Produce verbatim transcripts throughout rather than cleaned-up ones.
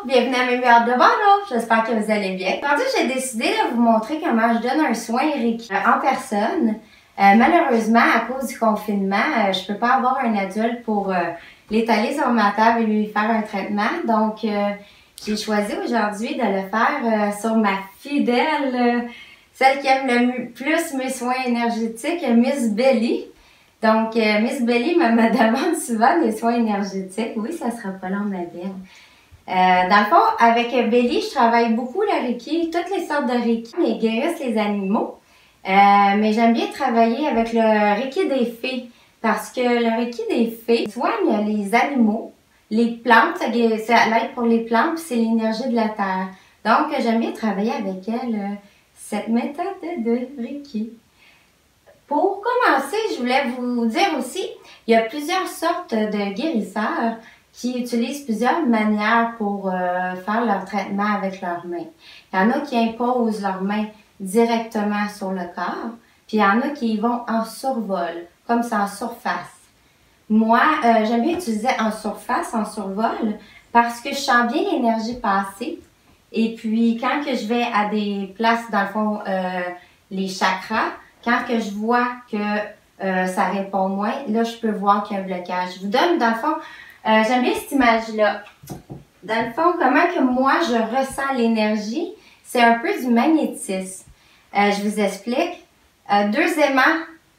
bienvenue à mes meilleurs de bonjour, j'espère que vous allez bien. Aujourd'hui, j'ai décidé de vous montrer comment je donne un soin Reiki en personne. Euh, malheureusement, à cause du confinement, euh, je peux pas avoir un adulte pour euh, l'étaler sur ma table et lui faire un traitement. Donc, euh, j'ai choisi aujourd'hui de le faire euh, sur ma fidèle, euh, celle qui aime le plus mes soins énergétiques, Miss Belly. Donc, euh, Miss Belly me, me demande souvent des soins énergétiques. Oui, ça sera pas long, ma belle. Euh, dans le fond, avec Belly, je travaille beaucoup le Reiki, toutes les sortes de Reiki, mais guérissent les animaux. Euh, mais j'aime bien travailler avec le Reiki des fées, parce que le Reiki des fées soigne les animaux, les plantes, ça, ça l'aide pour les plantes, c'est l'énergie de la terre. Donc, j'aime bien travailler avec elle, euh, cette méthode de Reiki. Pour commencer, je voulais vous dire aussi, il y a plusieurs sortes de guérisseurs qui utilisent plusieurs manières pour euh, faire leur traitement avec leurs mains. Il y en a qui imposent leurs mains directement sur le corps, puis il y en a qui y vont en survol, comme ça en surface. Moi, euh, j'aime bien utiliser en surface, en survol, parce que je sens bien l'énergie passer. Et puis, quand que je vais à des places, dans le fond, euh, les chakras, quand que je vois que euh, ça répond moins, là, je peux voir qu'il y a un blocage. Je vous donne, dans le fond, euh, j'aime bien cette image-là. Dans le fond, comment que moi, je ressens l'énergie, c'est un peu du magnétisme. Euh, je vous explique. Euh, deux aimants,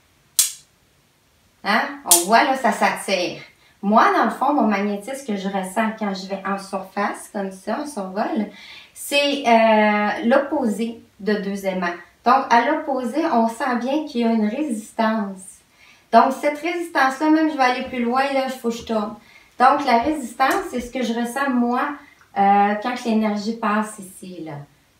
hein, on voit, là, ça s'attire. Moi, dans le fond, mon magnétisme que je ressens quand je vais en surface, comme ça, en survol, c'est euh, l'opposé de deux aimants. Donc, à l'opposé, on sent bien qu'il y a une résistance. Donc, cette résistance-là, même je vais aller plus loin, là, il faut que je tourne. Donc, la résistance, c'est ce que je ressens, moi, euh, quand l'énergie passe ici, là.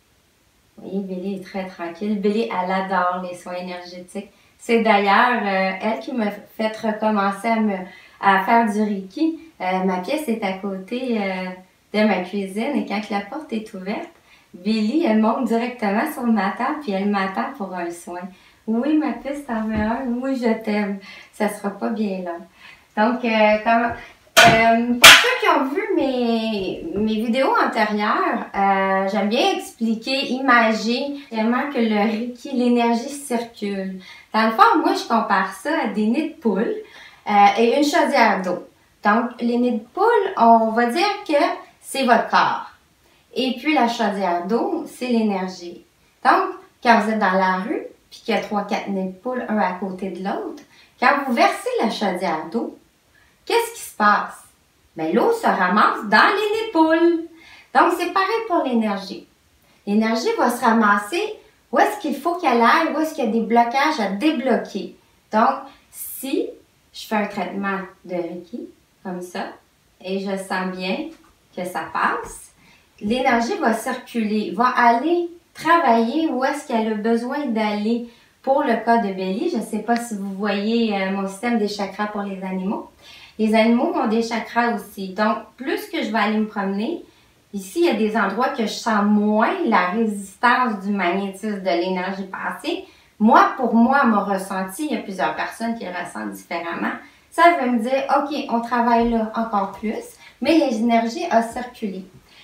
Vous voyez, Belly est très tranquille. Belly, elle adore les soins énergétiques. C'est d'ailleurs euh, elle qui m'a fait recommencer à, me, à faire du Reiki. Euh, ma pièce est à côté euh, de ma cuisine et quand la porte est ouverte, Belly, elle monte directement sur ma table puis elle m'attend pour un soin. Oui, ma fille, t'en veux un? Oui, je t'aime. Ça sera pas bien long. Donc, euh, comme, euh, pour ceux qui ont vu mes, mes vidéos antérieures, euh, j'aime bien expliquer, imager vraiment que le Reiki, l'énergie circule. Dans le fond, moi, je compare ça à des nids de poules euh, et une chaudière d'eau. Donc, les nids de poules, on va dire que c'est votre corps. Et puis, la chaudière d'eau, c'est l'énergie. Donc, quand vous êtes dans la rue, puis qu'il y a trois, quatre nids de poules, un à côté de l'autre, quand vous versez la chaudière d'eau, qu'est-ce qui se passe? Bien, l'eau se ramasse dans les nids de poules. Donc, c'est pareil pour l'énergie. L'énergie va se ramasser où est-ce qu'il faut qu'elle aille, où est-ce qu'il y a des blocages à débloquer. Donc, si je fais un traitement de Reiki, comme ça, et je sens bien que ça passe, l'énergie va circuler, va aller travailler où est-ce qu'elle a besoin d'aller. Pour le cas de Belly, je ne sais pas si vous voyez euh, mon système des chakras pour les animaux. Les animaux ont des chakras aussi. Donc, plus que je vais aller me promener, ici, il y a des endroits que je sens moins la résistance du magnétisme de l'énergie passée. Moi, pour moi, mon ressenti, il y a plusieurs personnes qui le ressentent différemment. Ça veut me dire, OK, on travaille là encore plus, mais les énergies ont circulé.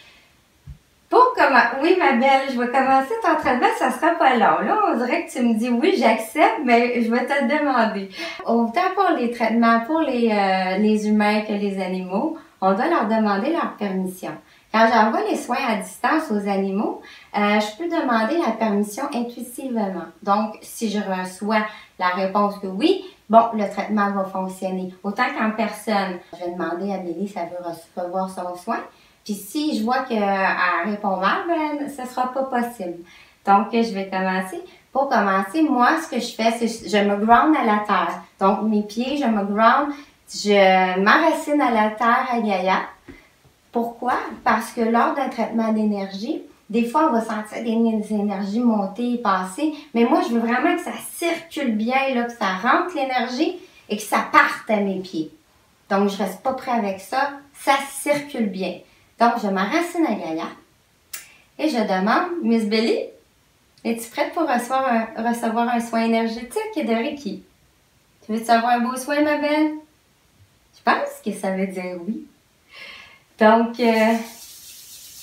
Pour comment... Oui, ma belle, je vais commencer ton traitement, ça sera pas long. Là, on dirait que tu me dis oui, j'accepte, mais je vais te le demander. Autant pour les traitements pour les, euh, les humains que les animaux, on doit leur demander leur permission. Quand j'envoie les soins à distance aux animaux, euh, je peux demander la permission intuitivement. Donc, si je reçois la réponse que oui, bon, le traitement va fonctionner. Autant qu'en personne, je vais demander à Belly si elle veut recevoir son soin. Puis si je vois qu'elle répond mal, ben, ce ne sera pas possible. Donc, je vais commencer. Pour commencer, moi, ce que je fais, c'est je me ground à la terre. Donc, mes pieds, je me ground, je m'enracine à la terre à Gaïa. Pourquoi? Parce que lors d'un traitement d'énergie, des fois, on va sentir des, des énergies monter et passer. Mais moi, je veux vraiment que ça circule bien, là, que ça rentre l'énergie et que ça parte à mes pieds. Donc, je ne reste pas près avec ça. Ça circule bien. Donc, je m'enracine à Gaïa et je demande, Miss Belly, es-tu prête pour recevoir un, recevoir un soin énergétique de Reiki? Tu veux-tu avoir un beau soin, ma belle? Je pense que ça veut dire oui. Donc, euh,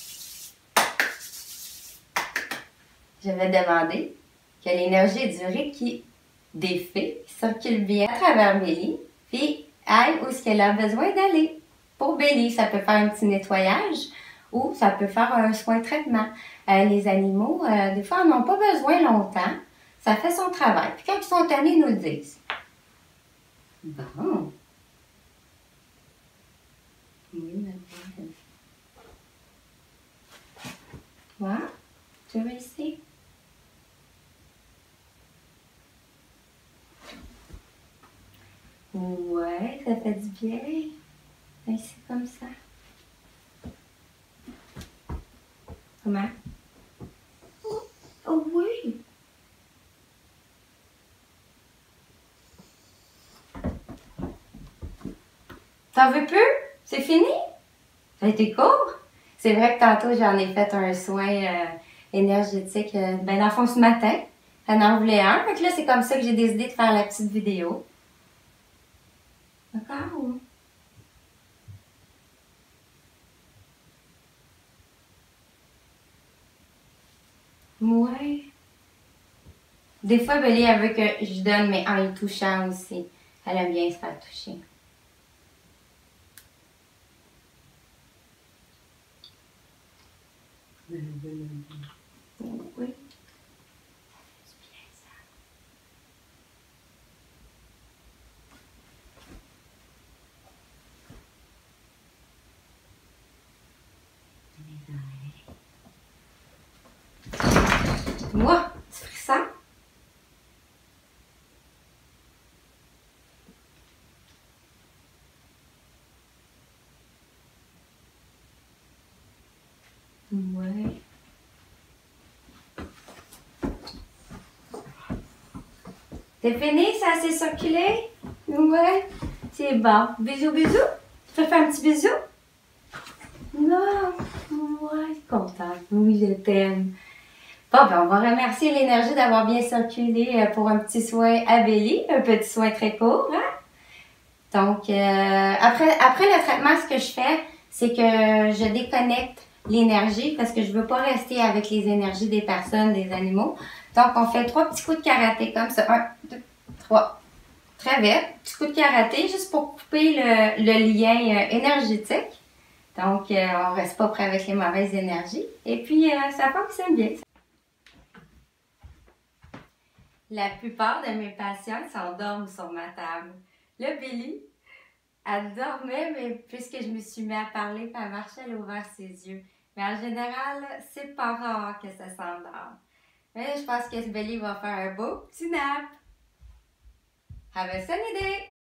je vais demander que l'énergie du Reiki des fées circule bien à travers Bélie, puis aille où ce qu'elle a besoin d'aller. Pour Bélie, ça peut faire un petit nettoyage ou ça peut faire un soin traitement. Euh, les animaux, euh, des fois, n'ont pas besoin longtemps. Ça fait son travail. Puis quand ils sont tannés, ils nous le disent. Bon. Oui, madame. Voilà. Tu veux ici? Ouais, ça fait du bien. Ici, comme ça. Comment? Oh oui! T'en veux plus? C'est fini? Ça a été court? C'est vrai que tantôt, j'en ai fait un soin euh, énergétique, euh, ben dans le fond, ce matin. Elle en voulait un. Donc là, c'est comme ça que j'ai décidé de faire la petite vidéo. D'accord? Ouais. Des fois, Bélie, elle veut que je donne, mais en y touchant aussi. Elle aime bien se faire toucher. Oui. Moi, tu fais ça? Ouais. T'es fini? Ça a assez circulé? Ouais. C'est bon. Bisous, bisous. Tu peux faire un petit bisou? Non. Ouais, je suis contente. Oui, je t'aime. Bon, ben, on va remercier l'énergie d'avoir bien circulé pour un petit soin à Bélie. Un petit soin très court, hein? Donc, euh, après, après le traitement, ce que je fais, c'est que je déconnecte l'énergie parce que je veux pas rester avec les énergies des personnes, des animaux. Donc, on fait trois petits coups de karaté comme ça. Un, deux, trois. Très vite. Petit coup de karaté juste pour couper le, le lien euh, énergétique. Donc, euh, on reste pas près avec les mauvaises énergies. Et puis, euh, ça fonctionne bien. La plupart de mes patients s'endorment sur ma table. Le Bélie, elle dormait, mais puisque je me suis mis à parler, puis elle marchait, elle a ouvert ses yeux. Mais en général, c'est pas rare que ça s'endorme. Mais je pense que ce Bélie va faire un beau petit nap. Have a sunny day!